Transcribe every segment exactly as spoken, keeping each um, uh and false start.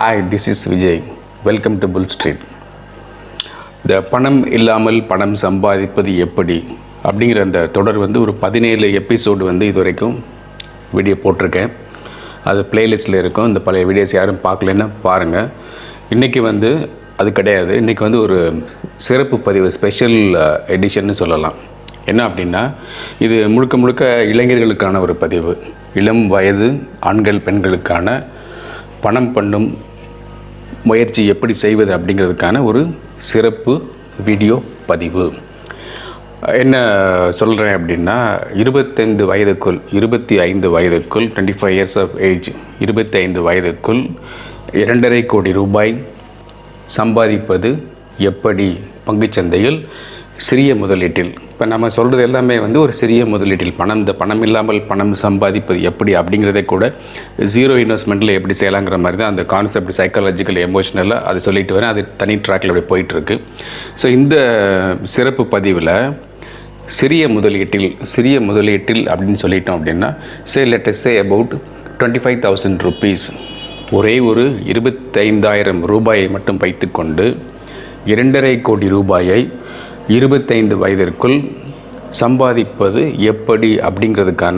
Hi, this is Vijay. Welcome to Bull Street. The பணம் இல்லாமல் பணம் சம்பாதிப்பது எப்படி அப்படிங்கிற அந்த தொடர் வந்து ஒரு பதினேழு எபிசோடு வந்து இது வரைக்கும் வீடியோ போட்டிருக்கேன். அது பிளேலிஸ்ட்டில் இருக்கும். இந்த பழைய வீடியோஸ் யாரும் பார்க்கலன்னா பாருங்கள். இன்றைக்கி வந்து அது கிடையாது. இன்றைக்கி வந்து ஒரு சிறப்பு பதிவு, ஸ்பெஷல் எடிஷன்னு சொல்லலாம். என்ன அப்படின்னா, இது முழுக்க முழுக்க இளைஞர்களுக்கான ஒரு பதிவு. இளம் வயது ஆண்கள் பெண்களுக்கான பணம் பண்ணும் முயற்சி எப்படி செய்வது அப்படிங்கிறதுக்கான ஒரு சிறப்பு வீடியோ பதிவு. என்ன சொல்கிறேன் அப்படின்னா, இருபத்தைந்து வயதுக்குள் இருபத்தி ஐந்து வயதுக்குள் twenty five years of age இருபத்தி ஐந்து வயதுக்குள் இரண்டரை கோடி ரூபாய் சம்பாதிப்பது எப்படி பங்குச்சந்தையில் சிறிய முதலீட்டில். இப்போ நம்ம சொல்கிறது எல்லாமே வந்து ஒரு சிறிய முதலீட்டில் பணம், இந்த பணம் இல்லாமல் பணம் சம்பாதிப்பது எப்படி அப்படிங்கிறதே கூட ஜீரோ இன்வெஸ்ட்மெண்ட்டில் எப்படி செய்யலாங்கிற மாதிரி தான் அந்த கான்செப்ட், சைக்காலஜிக்கல் எமோஷனலாக அதை சொல்லிட்டு வரேன். அது தனி ட்ராக்கில் அப்படி போயிட்டுருக்கு. ஸோ இந்த சிறப்பு பதிவில் சிறிய முதலீட்டில் சிறிய முதலீட்டில் அப்படின்னு சொல்லிட்டோம் அப்படின்னா, say let us say about twenty five thousand rupees, ஒரே ஒரு இருபத்தைந்தாயிரம் ரூபாயை மட்டும் வைத்துக்கொண்டு இரண்டரை கோடி ரூபாயை இருபத்தைந்து வயதிற்குள் சம்பாதிப்பது எப்படி அப்படிங்கிறதுக்கான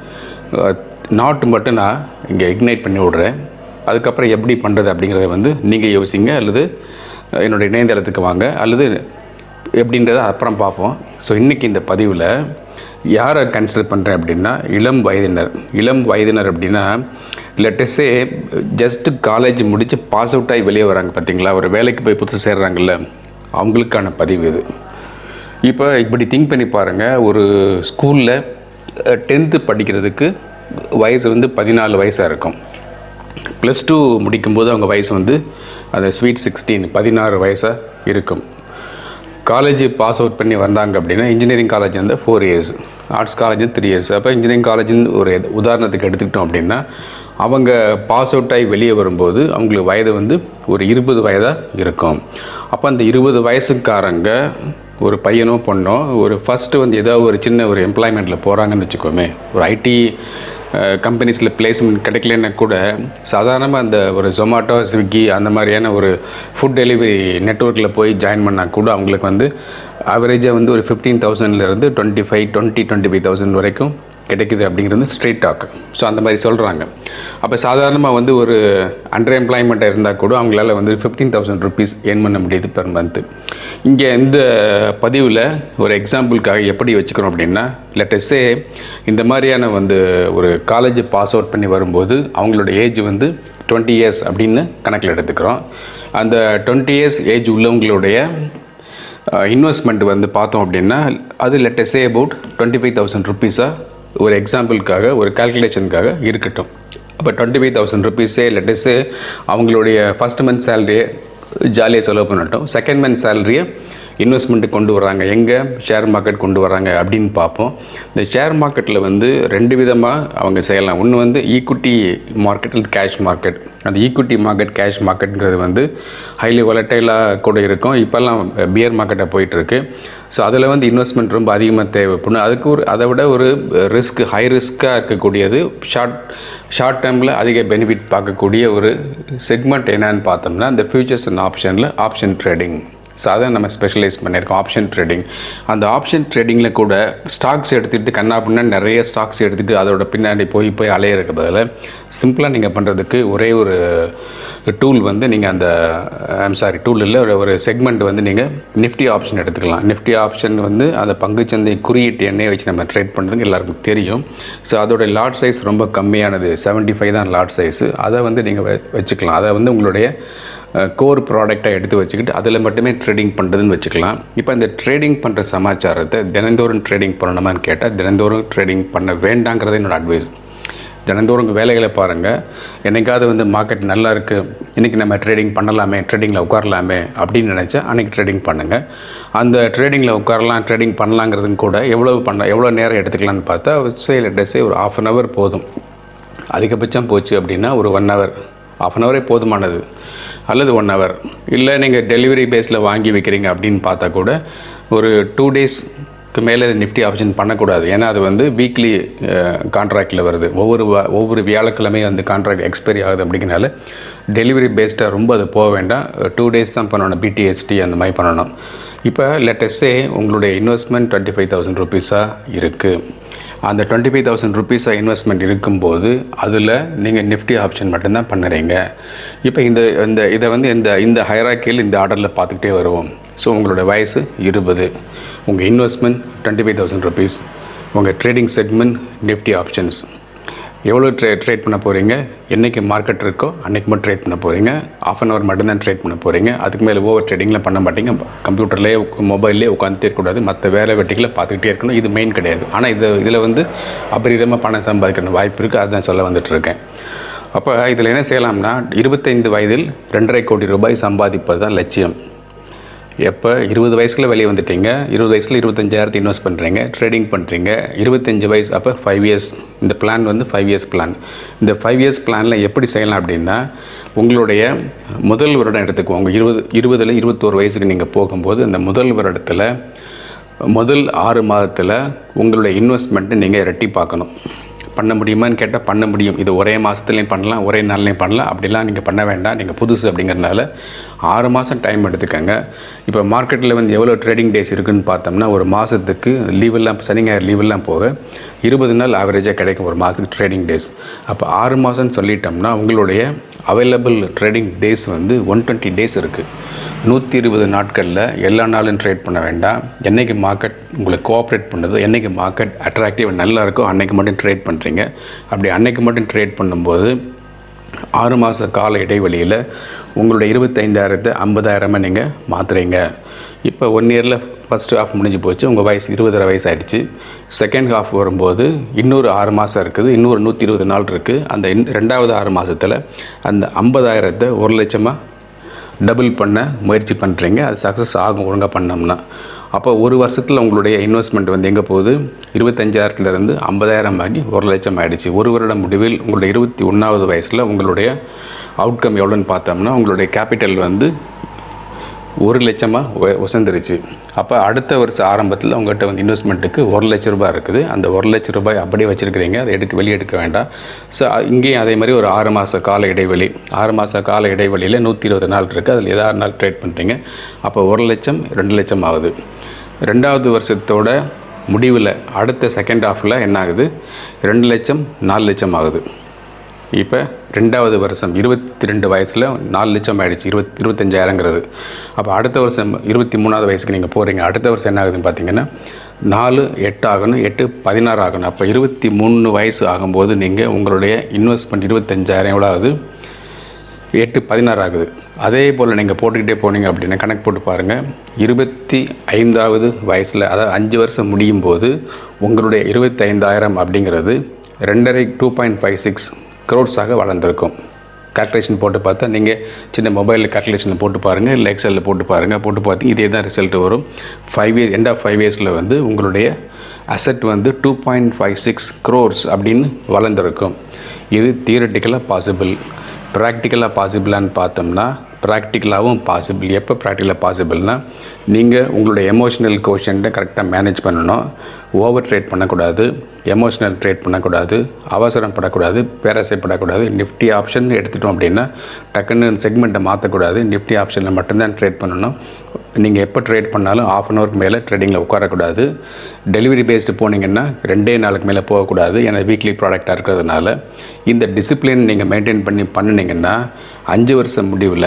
நாட்டு மட்டும் நான் இங்கே இக்னைட் பண்ணி விடுறேன். அதுக்கப்புறம் எப்படி பண்ணுறது அப்படிங்கிறத வந்து நீங்கள் யோசிங்க, அல்லது என்னுடைய இணையதளத்துக்கு வாங்க, அல்லது எப்படின்றத அப்புறம் பார்ப்போம். ஸோ இன்றைக்கி இந்த பதிவில் யாரை கன்சிடர் பண்ணுறேன் அப்படின்னா, இளம் வயதினர். இளம் வயதினர் அப்படின்னா, லெட்டஸே ஜஸ்ட்டு காலேஜ் முடித்து பாஸ் அவுட் ஆகி வெளியே வராங்க பார்த்தீங்களா, ஒரு வேலைக்கு போய் புதுசு சேர்றாங்கல்ல, அவங்களுக்கான பதிவு இது. இப்போ இப்படி திங்க் பண்ணி பாருங்கள். ஒரு ஸ்கூலில் டென்த்து படிக்கிறதுக்கு வயசு வந்து பதினாலு வயசாக இருக்கும். ப்ளஸ் டூ முடிக்கும்போது அவங்க வயசு வந்து அந்த ஸ்வீட் சிக்ஸ்டீன் பதினாறு வயசாக இருக்கும். காலேஜ் பாஸ் அவுட் பண்ணி வந்தாங்க அப்படின்னா, இன்ஜினியரிங் காலேஜ் வந்து four years, arts college three years. அப்போ இன்ஜினியரிங் காலேஜ்னு ஒரு உதாரணத்துக்கு எடுத்துக்கிட்டோம் அப்படின்னா, அவங்க பாஸ் அவுட் ஆகி வெளியே வரும்போது அவங்களுக்கு வயது வந்து ஒரு இருபது வயதாக இருக்கும். அப்போ அந்த இருபது வயசுக்காரங்க ஒரு பையனோ பொண்ணோ ஒரு ஃபஸ்ட்டு வந்து ஏதோ ஒரு சின்ன ஒரு எம்ப்ளாய்மெண்ட்டில் போகிறாங்கன்னு வச்சுக்கோமே, ஒரு ஐடி கம்பெனிஸில் பிளேஸ்மெண்ட் கிடைக்கலன்னா கூட சாதாரணமாக அந்த ஒரு ஜொமாட்டோ, ஸ்விக்கி அந்த மாதிரியான ஒரு ஃபுட் டெலிவரி நெட்வொர்க்கில் போய் ஜாயின் பண்ணால் கூட அவங்களுக்கு வந்து ஆவரேஜாக வந்து ஒரு ஃபிஃப்டீன் தௌசண்ட்லேருந்து twenty five twenty twenty five thousand வரைக்கும் கிடைக்குது அப்படிங்கிறது ஸ்ட்ரெயிட் டாக். ஸோ அந்த மாதிரி சொல்கிறாங்க. அப்போ சாதாரணமாக வந்து ஒரு அண்டர் எம்ப்ளாய்மெண்ட்டாக இருந்தால் கூட அவங்களால வந்து ஃபிஃப்டீன் தௌசண்ட் ருபீஸ் ஏர்ன் பண்ண முடியுது பெர் மந்த்து. இங்கே இந்த பதிவில் ஒரு எக்ஸாம்பிளுக்காக எப்படி வச்சுக்கிறோம் அப்படின்னா, லெட்டஸே இந்த மாதிரியான வந்து ஒரு காலேஜ் பாஸ் அவுட் பண்ணி வரும்போது அவங்களோட ஏஜ் வந்து டுவெண்ட்டி இயர்ஸ் அப்படின்னு கணக்கில் எடுத்துக்கிறோம். அந்த டுவெண்ட்டி இயர்ஸ் ஏஜ் உள்ளவங்களுடைய இன்வெஸ்ட்மெண்ட் வந்து பார்த்தோம் அப்படின்னா, அது let us say about twenty five thousand ருபீஸாக ஒரு எக்ஸாம்பிளுக்காக, ஒரு கால்குலேஷனுக்காக இருக்கட்டும். அப்போ டுவெண்ட்டி ஃபைவ் தௌசண்ட் ருபீஸே லெட்டஸே அவங்களுடைய ஃபஸ்ட் மந்த் சேலரியை ஜாலியாக செலவு பண்ணட்டும். செகண்ட் மந்த் சேலரியை இன்வெஸ்ட்மெண்ட்டு கொண்டு வராங்க, எங்கே ஷேர் மார்க்கெட் கொண்டு வராங்க அப்படின்னு பார்ப்போம். இந்த ஷேர் மார்க்கெட்டில் வந்து ரெண்டு விதமாக அவங்க செய்யலாம். ஒன்று வந்து ஈக்விட்டி மார்க்கெட், அல்லது கேஷ் மார்க்கெட். அந்த ஈக்விட்டி மார்க்கெட், கேஷ் மார்க்கெட்டுங்கிறது வந்து ஹைலி வாலட்டைலாக கூட இருக்கும். இப்போல்லாம் பியர் மார்க்கெட்டாக போயிட்டுருக்கு. ஸோ அதில் வந்து இன்வெஸ்ட்மெண்ட் ரொம்ப அதிகமாக தேவைப்படும். அதுக்கு ஒரு அதை விட ஒரு ரிஸ்க், ஹை ரிஸ்க்காக இருக்கக்கூடியது, ஷார்ட் ஷார்ட் டேர்மில் அதிக பெனிஃபிட் பார்க்கக்கூடிய ஒரு செக்மெண்ட் என்னன்னு பார்த்தோம்னா, இந்த ஃபியூச்சர்ஸ் அண்ட் ஆப்ஷனில் ஆப்ஷன் ட்ரேடிங். ஸோ அதை நம்ம ஸ்பெஷலைஸ் பண்ணியிருக்கோம், ஆப்ஷன் ட்ரேடிங். அந்த ஆப்ஷன் ட்ரேடிங்கில் கூட ஸ்டாக்ஸ் எடுத்துகிட்டு கண்ணா அப்படின்னா நிறைய ஸ்டாக்ஸ் எடுத்துகிட்டு அதோட பின்னாடி போய் போய் அலையிறதுக்கு பதில் சிம்பிளாக நீங்கள் பண்ணுறதுக்கு ஒரே ஒரு டூல் வந்து நீங்கள் அந்த ஐம் சாரி டூல் இல்லை ஒரு ஒரு செக்மெண்ட் வந்து நீங்கள் நிஃப்டி ஆப்ஷன் எடுத்துக்கலாம். நிஃப்டி ஆப்ஷன் வந்து அந்த பங்குச்சந்தை குறியீட்டு எண்ணெயை வச்சு நம்ம ட்ரேட் பண்ணுறதுக்கு எல்லாருக்கும் தெரியும். ஸோ அதோட லாட் சைஸ் ரொம்ப கம்மியானது, செவன்ட்டி ஃபைவ் தான் லாட் சைஸு. அதை வந்து நீங்கள் வச்சுக்கலாம். அதை வந்து உங்களுடைய கோர் ப்ராடக்டாக எடுத்து வச்சுக்கிட்டு அதில் மட்டுமே ட்ரேடிங் பண்ணுறதுன்னு வச்சுக்கலாம். இப்போ இந்த ட்ரேடிங் பண்ணுற சமாச்சாரத்தை தினந்தோறும் ட்ரேடிங் பண்ணணுமான்னு கேட்டால், தினந்தோறும் ட்ரேடிங் பண்ண வேண்டாங்கிறது என்னோடய அட்வைஸ். தினந்தோறும் வேலைகளை பாருங்கள். என்றைக்காவது வந்து மார்க்கெட் நல்லா இருக்குது, இன்றைக்கி நம்ம ட்ரேடிங் பண்ணலாமே, ட்ரேடிங்கில் உட்காரலாமே அப்படின்னு நினச்சா அன்றைக்கி ட்ரேடிங் பண்ணுங்கள். அந்த ட்ரேடிங்கில் உட்காரலாம், ட்ரேடிங் பண்ணலாங்கிறதும் கூட எவ்வளோ பண்ண எவ்வளோ நேரம் எடுத்துக்கலான்னு பார்த்தா, சே லெட்டஸே ஒரு ஆஃப் அன் ஹவர் போதும். அதிகபட்சம் போச்சு அப்படின்னா ஒரு ஒன் ஹவர், ஆஃப் அன் ஹவரே போதுமானது, அல்லது ஒன் ஹவர். இல்லை நீங்கள் டெலிவரி பேஸில் வாங்கி வைக்கிறீங்க அப்படின்னு பார்த்தா கூட ஒரு டூ டேஸ் மேலே நிஃப்டி ஆப்ஷன் பண்ணக்கூடாது. ஏன்னா அது வந்து வீக்லி கான்ட்ராக்டில் வருது. ஒவ்வொரு ஒவ்வொரு வியாழக்கிழமையும் அந்த கான்ட்ராக்ட் எக்ஸ்பைரி ஆகுது. அப்படிங்கிறனால டெலிவரி பேஸ்டாக ரொம்ப அது போக வேண்டாம். டூ டேஸ் தான் பண்ணணும், பிடிஎஸ்டி அந்த மாதிரி பண்ணணும். இப்போ லேட்டஸ்டே உங்களுடைய இன்வெஸ்ட்மெண்ட் டுவெண்ட்டி ஃபைவ் தௌசண்ட் ருபீஸாக இருக்குது. அந்த டுவெண்ட்டி ஃபைவ் தௌசண்ட் ருபீஸாக இன்வெஸ்ட்மெண்ட் இருக்கும்போது அதில் நீங்கள் நிஃப்டி ஆப்ஷன் மட்டும்தான் பண்ணுறீங்க. இப்போ இந்த இந்த இதை வந்து இந்த இந்த ஹைராக்கியில் இந்த ஆர்டரில் பார்த்துக்கிட்டே வருவோம். ஸோ உங்களோட வயசு இருபது, உங்கள் investment twenty five thousand rupees, உங்கள் ட்ரேடிங் செக்மெண்ட் நிஃப்டி ஆப்ஷன்ஸ். எவ்வளோ ட்ரே ட்ரேட் பண்ண போகிறீங்க, என்றைக்கு மார்க்கெட் இருக்கோ அன்றைக்கி மட்டும் ட்ரேட் பண்ண போகிறீங்க. ஆஃப் அன் ஹவர் மட்டும்தான் ட்ரேட் பண்ண போகிறீங்க. அதுக்கு மேலே ஓவர் ட்ரேடிங்லாம் பண்ண மாட்டீங்க. கம்ப்யூட்டர்லேயே மொபைல்லே உட்காந்துட்டே இருக்கக்கூடாது, மற்ற வேலை வெட்டிகளை பார்த்துக்கிட்டே இருக்கணும். இது மெயின் கிடையாது. ஆனால் இது இதில் வந்து அபரிதமாக பணம் சம்பாதிக்கிற வாய்ப்பு இருக்குது. அதுதான் சொல்ல வந்துட்டுருக்கேன். அப்போ இதில் என்ன செய்யலாம்னா, இருபத்தைந்து வயதில் ரெண்டரை கோடி ரூபாய் சம்பாதிப்பது தான் லட்சியம். எப்போ இருபது வயசுல வெளியே வந்துட்டீங்க, இருபது வயசில் இருபத்தஞ்சாயிரத்து இன்வெஸ்ட் பண்ணுறீங்க, ட்ரேடிங் பண்ணுறீங்க. இருபத்தஞ்சி வயசு அப்போ ஃபைவ் இயர்ஸ். இந்த பிளான் வந்து ஃபைவ் இயர்ஸ் பிளான். இந்த ஃபைவ் இயர்ஸ் பிளானில் எப்படி செய்யலாம் அப்படின்னா, உங்களுடைய முதல் வருடம் எடுத்துக்குவோம். உங்கள் இருபது இருபதில் இருபத்தோரு வயசுக்கு நீங்கள் போகும்போது அந்த முதல் வருடத்தில் முதல் ஆறு மாதத்தில் உங்களுடைய இன்வெஸ்ட்மெண்ட்டை நீங்கள் இரட்டி பார்க்கணும். பண்ண முடியுமான்னு கேட்டால் பண்ண முடியும். இது ஒரே மாதத்துலேயும் பண்ணலாம், ஒரே நாள்லேயும் பண்ணலாம். அப்படிலாம் நீங்கள் பண்ண வேண்டாம், நீங்கள் புதுசு அப்படிங்கிறதுனால ஆறு மாதம் டைம் எடுத்துக்கோங்க. இப்போ மார்க்கெட்டில் வந்து எவ்வளோ ட்ரேடிங் டேஸ் இருக்குதுன்னு பார்த்தோம்னா, ஒரு மாதத்துக்கு லீவெல்லாம் சனி ஞாயிறு லீவெல்லாம் போக இருபது நாள் ஆவரேஜாக கிடைக்கும் ஒரு மாதத்துக்கு ட்ரேடிங் டேஸ். அப்போ ஆறு மாதம்னு சொல்லிட்டோம்னா உங்களுடைய அவைலபிள் ட்ரேடிங் டேஸ் வந்து ஒன் டுவெண்ட்டி டேஸ் இருக்குது. நூற்றி இருபது நாட்களில் எல்லா நாளும் ட்ரேட் பண்ண வேண்டாம். என்றைக்கு மார்க்கெட் உங்களுக்கு கோஆப்ரேட் பண்ணுதோ, என்றைக்கு மார்க்கெட் அட்ராக்டிவ் நல்லா இருக்கோ அன்றைக்கு மட்டும் ட்ரேட் பண்ணுறீங்க. அப்படி அன்றைக்கு மட்டும் ட்ரேட் பண்ணும்போது ஆறு மாத கால இடைவெளியில் உங்களுடைய இருபத்தைந்தாயிரத்து ஐம்பதாயிரமாக நீங்கள் மாற்றுறீங்க. இப்போ ஒன் இயரில் ஃபஸ்ட்டு ஹாஃப் முடிஞ்சு போச்சு, உங்கள் வயசு இருபதரை வயசு ஆகிடுச்சு. செகண்ட் ஹாஃப் வரும்போது இன்னொரு ஆறு மாதம் இருக்குது, இன்னொரு நூற்றி இருபது நாள் இருக்குது. அந்த இன் ரெண்டாவது ஆறு மாதத்தில் அந்த ஐம்பதாயிரத்தை ஒரு லட்சமாக டபுள் பண்ண முயற்சி பண்ணுறீங்க. அது சக்ஸஸ் ஆகும் ஒழுங்காக பண்ணோம்னா. அப்போ ஒரு வருஷத்தில் உங்களுடைய இன்வெஸ்ட்மெண்ட் வந்து எங்கே போகுது, இருபத்தஞ்சாயிரத்துலேருந்து ஐம்பதாயிரம் ஆகி ஒரு லட்சம் ஆகிடுச்சு. ஒரு வருட முடிவில் உங்களுடைய இருபத்தி ஒன்றாவது வயசில் உங்களுடைய அவுட்கம் எவ்வளோன்னு பார்த்தோம்னா, உங்களுடைய கேபிட்டல் வந்து ஒரு லட்சமாக உசந்துருச்சு. அப்போ அடுத்த வருஷம் ஆரம்பத்தில் உங்கள்கிட்ட வந்து இன்வெஸ்ட்மெண்ட்டுக்கு ஒரு லட்ச ரூபாய் இருக்குது. அந்த ஒரு லட்ச ரூபாய் அப்படியே வச்சுருக்கிறீங்க, அதை எடுக்க வெளியே எடுக்க வேண்டாம். ஸோ இங்கேயும் அதே மாதிரி ஒரு ஆறு மாத கால இடைவெளி, ஆறு மாத கால இடைவெளியில் நூற்றி இருபது நாள் இருக்குது. அதில் ஏதாவது நாள் ட்ரேட் பண்ணுறீங்க. அப்போ ஒரு லட்சம் ரெண்டு லட்சம் ஆகுது. ரெண்டாவது வருஷத்தோட முடிவில் அடுத்த செகண்ட் ஹாஃபில் என்ன ஆகுது, ரெண்டு லட்சம் நாலு லட்சம் ஆகுது. இப்போ ரெண்டாவது வருஷம் இருபத்தி ரெண்டு வயசில் நாலு லட்சம் ஆகிடுச்சு, இருபத் இருபத்தஞ்சாயிரங்கிறது. அப்போ அடுத்த வருஷம் இருபத்தி மூணாவது வயசுக்கு நீங்கள் போகிறீங்க. அடுத்த வருஷம் என்ன ஆகுதுன்னு பார்த்தீங்கன்னா, நாலு எட்டு ஆகணும், எட்டு பதினாறு ஆகணும். அப்போ இருபத்தி மூணு வயசு ஆகும்போது நீங்கள் உங்களுடைய இன்வெஸ்ட்மெண்ட் இருபத்தஞ்சாயிரம் எவ்வளோ ஆகுது, எட்டு பதினாறு ஆகுது. அதே போல் நீங்கள் போட்டுக்கிட்டே போனீங்க அப்படின்னா கணக்கு போட்டு பாருங்கள். இருபத்தி ஐந்தாவது வயசில், அதாவது அஞ்சு வருஷம் முடியும் போது உங்களுடைய இருபத்தைந்தாயிரம் அப்படிங்கிறது ரெண்டரை டூ பாயிண்ட் ஃபைவ் சிக்ஸ் க்ரோட்ஸாக வளர்ந்துருக்கும். கால்குலேஷன் போட்டு பார்த்தா நீங்கள் சின்ன மொபைலில் கால்குலேஷனில் போட்டு பாருங்கள், இல்லை எக்ஸலில் போட்டு பாருங்கள். போட்டு பார்த்தீங்க இதே தான் ரிசல்ட் வரும். Five year end of five இயர்ஸில் வந்து உங்களுடைய அசெட் வந்து two point five six crores அப்படின்னு வளர்ந்துருக்கும். இது தியரட்டிக்கலாக பாசிபிள். ப்ராக்டிக்கலாக பாசிபிளான்னு பார்த்தோம்னா ப்ராக்டிக்கலாகவும் பாசிபிள். எப்போ ப்ராக்டிக்கலாக பாசிபிள்னால், நீங்கள் உங்களுடைய எமோஷனல் கோஷன்ட்டை கரெக்டாக மேனேஜ் பண்ணணும். ஓவர் ட்ரேட் பண்ணக்கூடாது, எமோஷனல் ட்ரேட் பண்ணக்கூடாது, அவசரம் படக்கூடாது, பேராசைப்படக்கூடாது. நிஃப்டி ஆப்ஷன் எடுத்துட்டோம் அப்படின்னா டக்குன்னு செக்மெண்ட்டை மாற்றக்கூடாது. நிஃப்டி ஆப்ஷனில் மட்டும்தான் ட்ரேட் பண்ணணும். நீங்கள் எப்போ ட்ரேட் பண்ணாலும் ஆஃப் அன் ஹவருக்கு மேலே ட்ரேடிங்கில் உட்காரக்கூடாது. டெலிவரி பேஸ்டு போனீங்கன்னா ரெண்டே நாளுக்கு மேலே போகக்கூடாது, ஏன்னா வீக்லி ப்ராடக்டாக இருக்கிறதுனால. இந்த டிசிப்ளின் நீங்கள் மெயின்டைன் பண்ணி பண்ணினீங்கன்னா அஞ்சு வருஷம் முடிவில்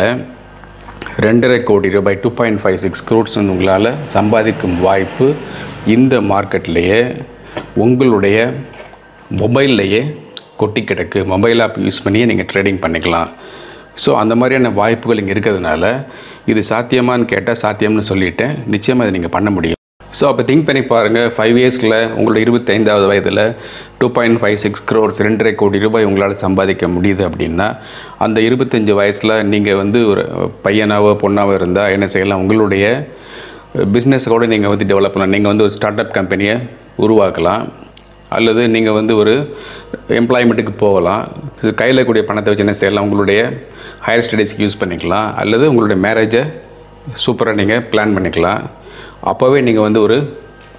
ரெண்டரை கோடி ரூபாய் two point five six crores உங்களால் சம்பாதிக்கும் வாய்ப்பு இந்த மார்க்கெட்லேயே உங்களுடைய மொபைல்லையே கொட்டி கிடக்கு. மொபைல் ஆப் யூஸ் பண்ணியே நீங்கள் ட்ரேடிங் பண்ணிக்கலாம். ஸோ அந்த மாதிரியான வாய்ப்புகள் இங்கே இருக்கிறதுனால இது சாத்தியமானு கேட்டால் சாத்தியம்னு சொல்லிவிட்டேன். நிச்சயமாக அதை நீங்கள் பண்ண முடியும். ஸோ அப்போ திங்க் பண்ணி பாருங்கள். ஃபைவ் இயர்ஸில் உங்களோட இருபத்தைந்தாவது வயதில் two point five six crores ரெண்டரை கோடி ரூபாய் உங்களால் சம்பாதிக்க முடியுது அப்படின்னா, அந்த இருபத்தஞ்சி வயசில் நீங்கள் வந்து ஒரு பையனாவோ பொண்ணாவோ இருந்தால் என்ன செய்யலாம், உங்களுடைய பிஸ்னஸை கூட நீங்கள் வந்து டெவலப் பண்ணலாம். நீங்கள் வந்து ஒரு ஸ்டார்ட் அப் கம்பெனியை உருவாக்கலாம், அல்லது நீங்கள் வந்து ஒரு எம்ப்ளாய்மெண்ட்டுக்கு போகலாம். கையில் கூடிய பணத்தை வச்சு என்ன செய்யலாம், உங்களுடைய ஹையர் ஸ்டடீஸ்க்கு யூஸ் பண்ணிக்கலாம், அல்லது உங்களுடைய மேரேஜை சூப்பராக நீங்கள் பிளான் பண்ணிக்கலாம். அப்போவே நீங்கள் வந்து ஒரு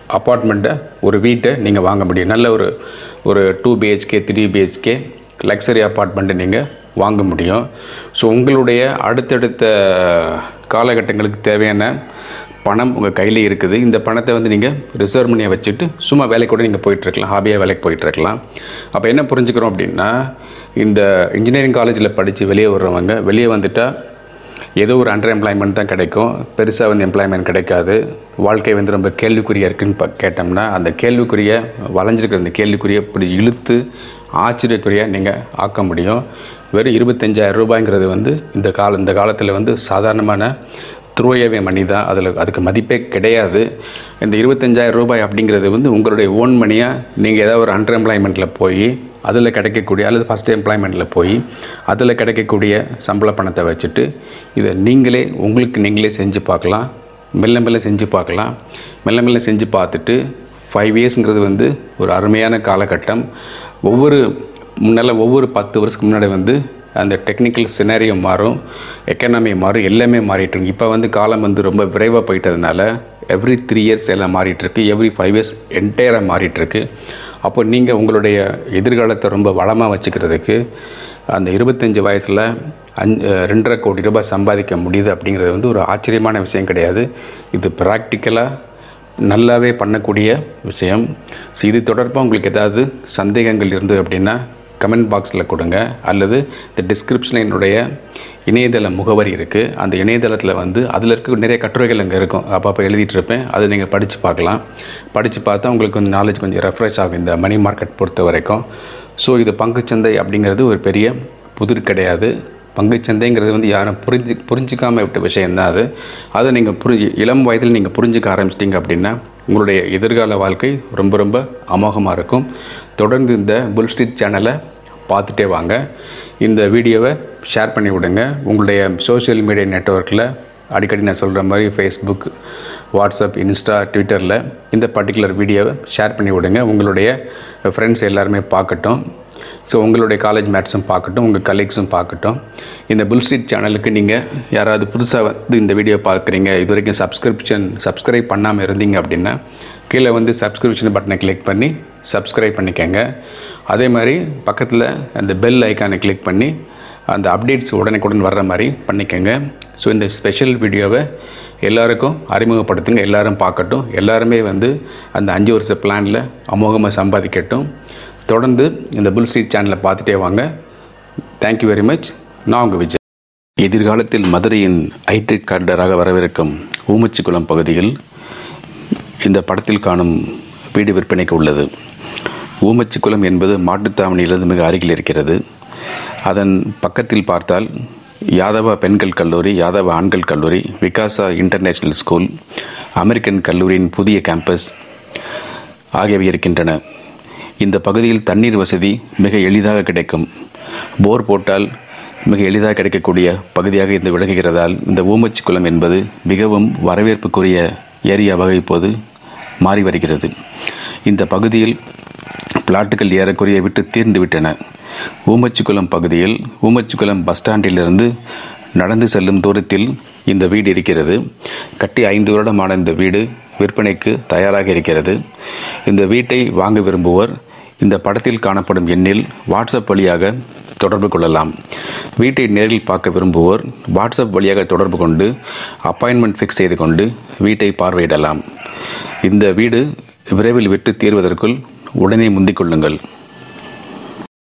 அப்பார்ட்மெண்ட்டை, ஒரு வீட்டை நீங்கள் வாங்க முடியும். நல்ல ஒரு ஒரு two BHK three BHK luxury அப்பார்ட்மெண்ட்டை நீங்கள் வாங்க முடியும். ஸோ உங்களுடைய அடுத்தடுத்த காலகட்டங்களுக்கு தேவையான பணம் உங்கள் கையில் இருக்குது. இந்த பணத்தை வந்து நீங்கள் ரிசர்வ் பண்ணியை வச்சுட்டு சும்மா வேலைக்கு கூட நீங்கள் போயிட்டுருக்கலாம், ஹாபியாக வேலைக்கு போயிட்டுருக்கலாம். அப்போ என்ன புரிஞ்சுக்கிறோம் அப்படின்னா, இந்த இன்ஜினியரிங் காலேஜில் படித்து வெளியே வர்றவங்க வெளியே வந்துட்டால் ஏதோ ஒரு அண்டர் எம்ப்ளாய்மெண்ட் தான் கிடைக்கும், பெருசாக வந்து எம்ப்ளாய்மெண்ட் கிடைக்காது. வாழ்க்கை வந்து ரொம்ப கேள்விக்குறியாக இருக்குதுன்னு ப கேட்டோம்னா அந்த கேள்விக்குரிய வளைஞ்சிருக்கிற அந்த கேள்விக்குரிய இப்படி இழுத்து ஆச்சரியக்குறியாக நீங்கள் ஆக்க முடியும். வெறும் இருபத்தஞ்சாயிரம் ரூபாய்ங்கிறது வந்து இந்த கால இந்த காலத்தில் வந்து சாதாரணமான த்ரோயவே மணி தான். அதில் அதுக்கு மதிப்பே கிடையாது. இந்த இருபத்தஞ்சாயிரம் ரூபாய் அப்படிங்கிறது வந்து உங்களுடைய ஓன் மணியாக நீங்கள் ஏதாவது ஒரு அண்டர் எம்ப்ளாய்மெண்ட்டில் போய் அதில் கிடைக்கக்கூடிய அல்லது ஃபஸ்ட் எம்ப்ளாய்மெண்ட்டில் போய் அதில் கிடைக்கக்கூடிய சம்பள பணத்தை வச்சுட்டு இதை நீங்களே உங்களுக்கு நீங்களே செஞ்சு பார்க்கலாம். மெல்ல மெல்ல செஞ்சு பார்க்கலாம். மெல்ல மெல்ல செஞ்சு பார்த்துட்டு ஃபைவ் இயர்ஸுங்கிறது வந்து ஒரு அருமையான காலகட்டம். ஒவ்வொரு முன்னால் ஒவ்வொரு பத்து வருஷத்துக்கு முன்னாடி வந்து அந்த டெக்னிக்கல் சினாரியோ மாறும், எக்கனாமி மாறும், எல்லாமே மாறிட்டுருக்கு. இப்போ வந்து காலம் வந்து ரொம்ப விரைவாக போயிட்டதுனால எவ்ரி த்ரீ இயர்ஸ் எல்லாம் மாறிட்டுருக்கு, எவ்ரி ஃபைவ் இயர்ஸ் என்டையராக மாறிட்டுருக்கு. அப்போ நீங்கள் உங்களுடைய எதிர்காலத்தை ரொம்ப வளமாக வச்சுக்கிறதுக்கு அந்த இருபத்தஞ்சி வயசில் அஞ்சு ரெண்டரை கோடி ரூபாய் சம்பாதிக்க முடியுது அப்படிங்கிறது வந்து ஒரு ஆச்சரியமான விஷயம் கிடையாது. இது ப்ராக்டிக்கலாக நல்லாவே பண்ணக்கூடிய விஷயம். ஸோ இது தொடர்பாக உங்களுக்கு ஏதாவது சந்தேகங்கள் இருந்தது அப்படின்னா கமெண்ட் பாக்ஸில் கொடுங்க, அல்லது இந்த டிஸ்கிரிப்ஷனில் என்னுடைய இணையதள முகவரி இருக்குது. அந்த இணையதளத்தில் வந்து அதில் இருக்க நிறைய கட்டுரைகள் அங்கே இருக்கும், அப்பப்போ எழுதிட்டுருப்பேன். அதை நீங்கள் படித்து பார்க்கலாம். படித்து பார்த்தா உங்களுக்கு கொஞ்சம் நாலேஜ் கொஞ்சம் ரெஃப்ரெஷ் ஆகும் இந்த மணி மார்க்கெட் பொறுத்த வரைக்கும். ஸோ இது பங்குச்சந்தை அப்படிங்கிறது ஒரு பெரிய புதிர் கிடையாது. பங்குச்சந்தைங்கிறது வந்து யாரும் புரிஞ்சு புரிஞ்சிக்காமல் விட்ட விஷயந்தான் அது. அதை நீங்கள் புரிஞ்சு இளம் வயதில் நீங்கள் புரிஞ்சிக்க ஆரம்பிச்சிட்டிங்க அப்படின்னா உங்களுடைய எதிர்கால வாழ்க்கை ரொம்ப ரொம்ப அமோகமாக இருக்கும். தொடர்ந்து இந்த புல் ஸ்ட்ரீட் சேனலை பார்த்துட்டே வாங்க. இந்த வீடியோவை ஷேர் பண்ணி விடுங்க. உங்களுடைய சோஷியல் மீடியா நெட்வொர்க்கில் அடிக்கடி நான் சொல்கிற மாதிரி ஃபேஸ்புக், வாட்ஸ்அப், இன்ஸ்டா, ட்விட்டரில் இந்த பர்டிகுலர் வீடியோவை ஷேர் பண்ணி விடுங்க. உங்களுடைய ஃப்ரெண்ட்ஸ் எல்லாருமே பார்க்கட்டும். ஸோ உங்களுடைய காலேஜ் மேட்ஸும் பார்க்கட்டும், உங்கள் கலீக்ஸும் பார்க்கட்டும். இந்த புல் ஸ்ட்ரீட் சேனலுக்கு நீங்கள் யாராவது புதுசாக வந்து இந்த வீடியோ பார்க்குறீங்க, இது வரைக்கும் சப்ஸ்கிரிப்ஷன் சப்ஸ்கிரைப் பண்ணாமல் இருந்தீங்க அப்படின்னா கீழே வந்து சப்ஸ்கிரிப்ஷன் பட்டனை கிளிக் பண்ணி சப்ஸ்கிரைப் பண்ணிக்கோங்க. அதே மாதிரி பக்கத்தில் அந்த பெல் ஐக்கானை கிளிக் பண்ணி அந்த அப்டேட்ஸ் உடனுக்குடன் வர்ற மாதிரி பண்ணிக்கோங்க. ஸோ இந்த ஸ்பெஷல் வீடியோவை எல்லாருக்கும் அறிமுகப்படுத்துங்க, எல்லோரும் பார்க்கட்டும். எல்லாருமே வந்து அந்த அஞ்சு வருஷ பிளானில் அமோகமாக சம்பாதிக்கட்டும். தொடர்ந்து இந்த புல் ஸ்ட்ரீட் சேனலை பார்த்துட்டே வாங்க. Thank you very much. நான் உங்கள் விஜய். எதிர்காலத்தில் மதுரையின் ஐடி கார்டராக வரவிருக்கும் ஊமச்சிக்குளம் பகுதியில் இந்த படத்தில் காணும் வீடு விற்பனைக்கு உள்ளது. ஊமச்சிக்குளம் என்பது மாட்டுத்தாவணியிலிருந்து மிக அருகில் இருக்கிறது. அதன் பக்கத்தில் பார்த்தால் யாதவா பெண்கள் கல்லூரி, யாதவா ஆண்கள் கல்லூரி, விகாசா இன்டர்நேஷ்னல் ஸ்கூல், அமெரிக்கன் கல்லூரியின் புதிய கேம்பஸ் ஆகியவை இருக்கின்றன. இந்த பகுதியில் தண்ணீர் வசதி மிக எளிதாக கிடைக்கும். போர் போட்டால் மிக எளிதாக கிடைக்கக்கூடிய பகுதியாக இது விளங்குகிறதால் இந்த ஊமச்சிக்குளம் என்பது மிகவும் வரவேற்புக்குரிய ஏரியாவாக இப்போது மாறி வருகிறது. இந்த பகுதியில் பிளாட்டுகள் ஏறக்குறைய விட்டு தீர்ந்து விட்டன. ஊமச்சிக்குளம் பகுதியில் ஊமச்சிக்குளம் பஸ் ஸ்டாண்டிலிருந்து நடந்து செல்லும் தூரத்தில் இந்த வீடு இருக்கிறது. கட்டி ஐந்து வருடமான இந்த வீடு விற்பனைக்கு தயாராக இருக்கிறது. இந்த வீட்டை வாங்க விரும்புவோர் இந்த படத்தில் காணப்படும் எண்ணில் வாட்ஸ்அப் வழியாக தொடர்பு கொள்ளலாம். வீட்டை நேரில் பார்க்க விரும்புவோர் வாட்ஸ்அப் வழியாக தொடர்பு கொண்டு அப்பாயின்மெண்ட் ஃபிக்ஸ் செய்து கொண்டு வீட்டை பார்வையிடலாம். இந்த வீடு விரைவில் விட்டு தீர்வதற்குள் உடனே முந்திக் கொள்ளுங்கள்.